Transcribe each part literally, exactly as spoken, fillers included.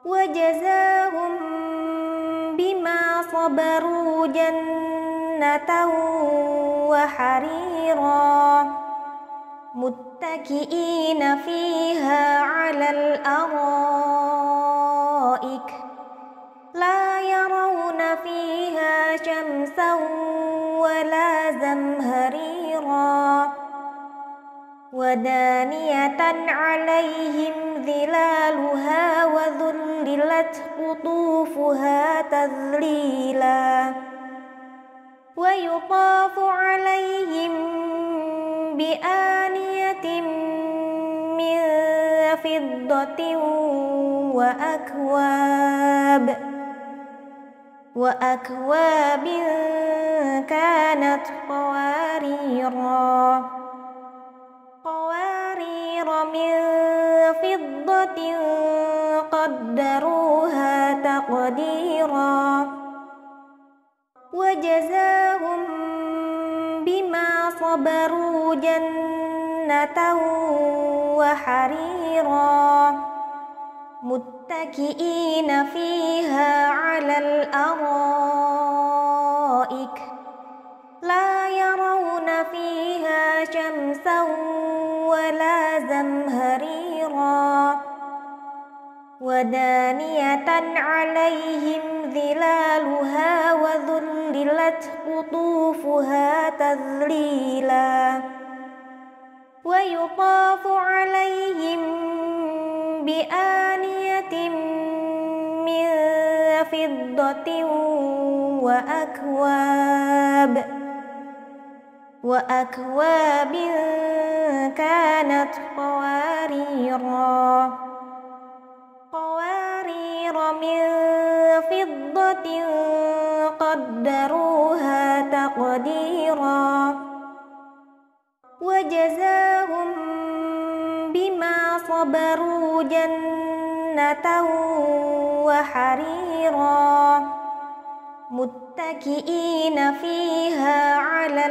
وجزاهم بما صبروا جنة وحريرا متكئين فيها على الأرائك لا يرون فيها شمسا ولا زمهريرا ودانية عليهم ظلالها وذللت قطوفها تذليلا ويطاف عليهم بآنية من فضة وأكواب وأكواب كانت قواريرا قوارير من فضة قدروها تقديرا وجزاهم بما صبروا جنة وحريرا متكئين فيها على الأرائك لا يرون فيها شمسا ولا زمهريرا ودانية عليهم ظلالها وذللت قطوفها تذليلا ويطاف عليهم بآنية من فضة وأكواب وأكواب كانت قواريرا قوارير من فضة قدروها تقديرا وجزاهم بما صبروا جنة وحريرا متكئين فيها على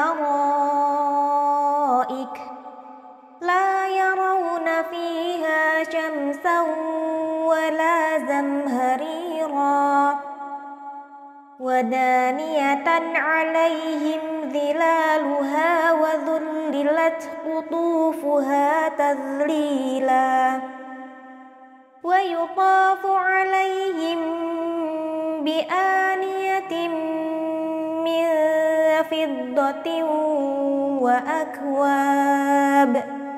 الأرائك لا يرون فيها شمسا ولا زمهريرا ودانية عليهم ظلالها وذللت قطوفها تذليلا ويطاف عليهم بآنية من فضة وأكواب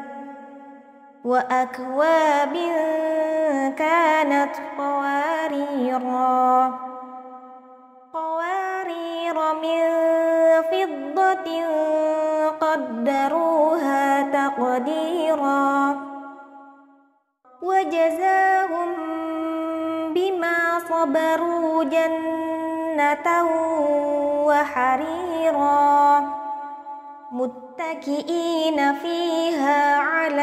وأكواب كانت قواريرا قوارير من فضة قدروها تقديرا وجزاهم بما صبروا جنة وحريرا متكئين فيها على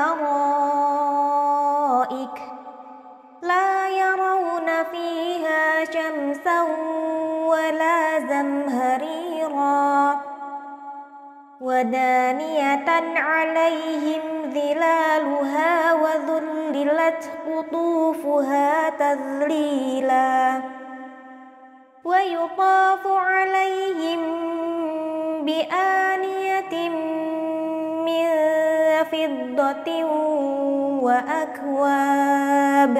الأرائك لا يرون فيها شمسا ولا زمهريرا ودانية عليهم ظلالها وذللت قطوفها تذليلا ويطاف عليهم بآنية من فضة وأكواب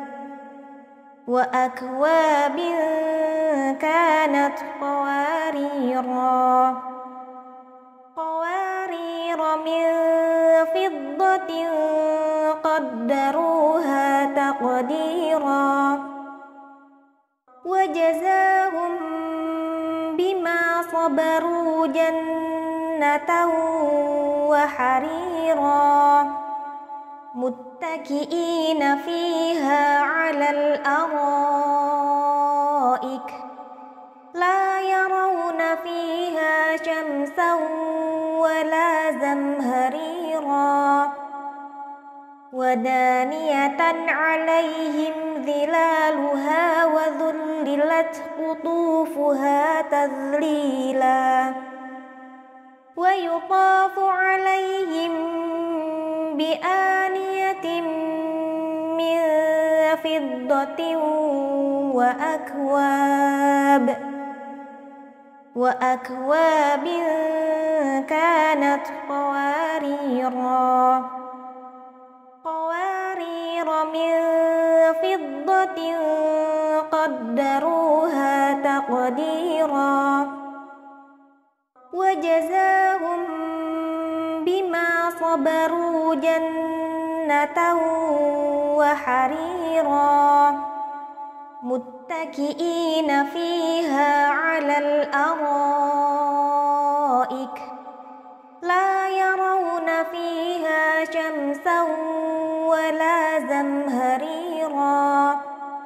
وأكواب كانت قواريرا قوارير من فضة قدروها تقديرا وجزاهم بما صبروا جنة وحريرا متكئين فيها على الأرائك لا يرون فيها شمسا ولا زمهريرا ودانية عليهم ظلالها وذللت قطوفها تذليلا ويطاف عليهم بآنية من فضة وأكواب وأكواب كانت قواريرا قوارير من فضة قدروها تقديرا وجزاهم بما صبروا جنة وحريرا متكئين فيها على الأرائك لا يرون فيها شمسا ولا زمهريرا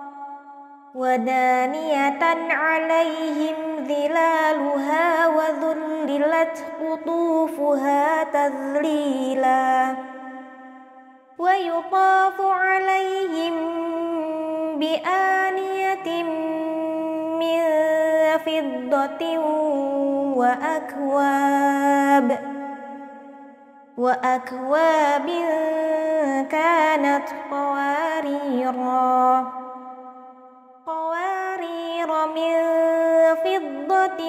ودانية عليهم ظلالها وذللت قطوفها تذليلا ويطاف عليهم بآنية من فضة وأكواب وأكواب كانت قواريرا قوارير من فضة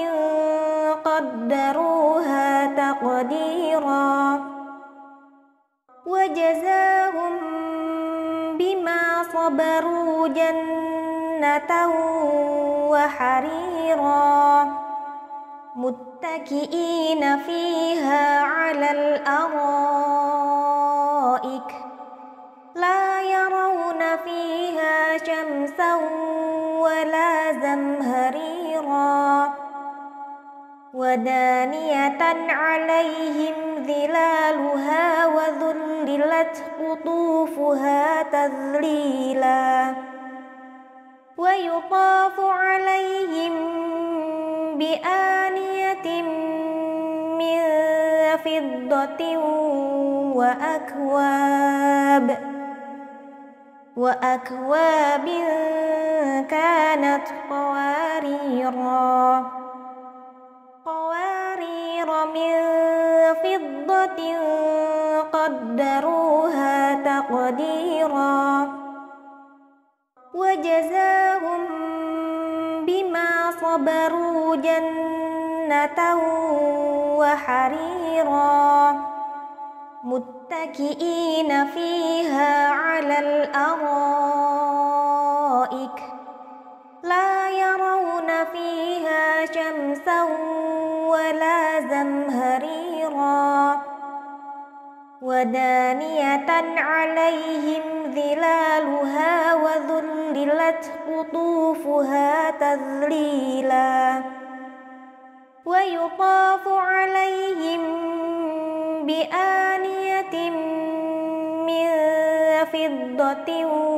قدروها تقديرا وجزاهم بما صبروا جنة وحريرا متكئين فيها على الأرائك لا يرون فيها شمسا ولا زمهريرا ودانية عليهم ظلالها وذللت قطوفها تذليلا ويطاف عليهم بآنية من فضة وأكواب وأكواب كانت قواريرا قوارير من فضة قدروها تقديرا وجزاهم بما صبروا جنة وحريرا متكئين فيها على الأرائك لا يرون فيها شمسا ولا زمهريرا ودانية عليهم ظلالها وذللت قطوفها تذليلا ويطاف عليهم بآنية من فضة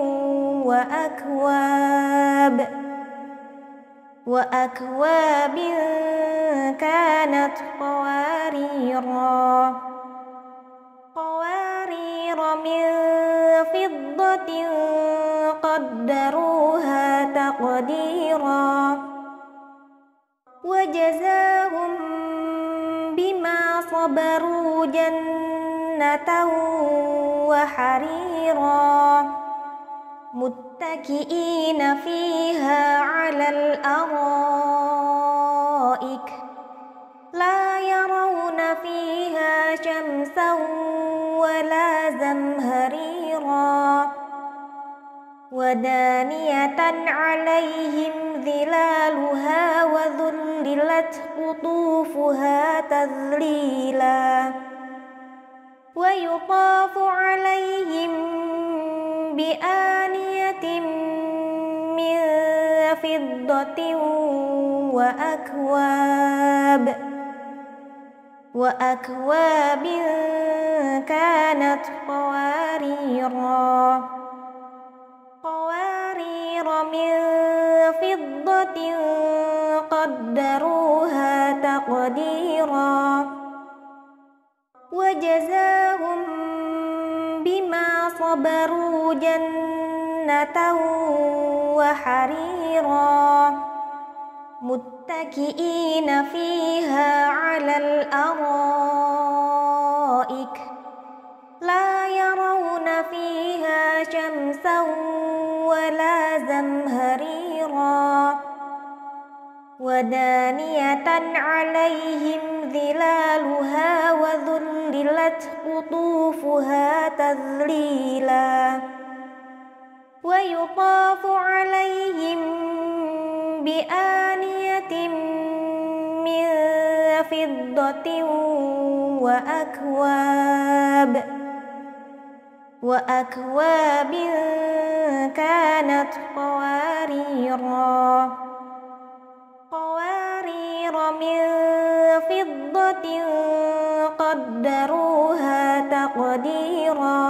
وأكواب وأكواب كانت قواريرا قوارير من فضة قدروها تقديرا وجزاهم بما صبروا جنة وحريرا متكئين فيها على الأرائك لا يرون فيها شمسا ولا زمهريرا ودانية عليهم ظلالها وذللت قطوفها تذليلا ويطاف عليهم بآنية من فضة وأكواب وأكواب كانت قواريرا قوارير من فضة قدروها تقديرا وجزاهم بما صبروا جنة وحريرا متكئين فيها على الأرائك لا يرون فيها شمسا ولا زمهريرا ودانية عليهم ظلالها وذللت قطوفها تذليلا ويطاف عليهم بآنية من فضة وأكواب وأكواب كانت قواريرا قوارير من فضة قدروها تقديرا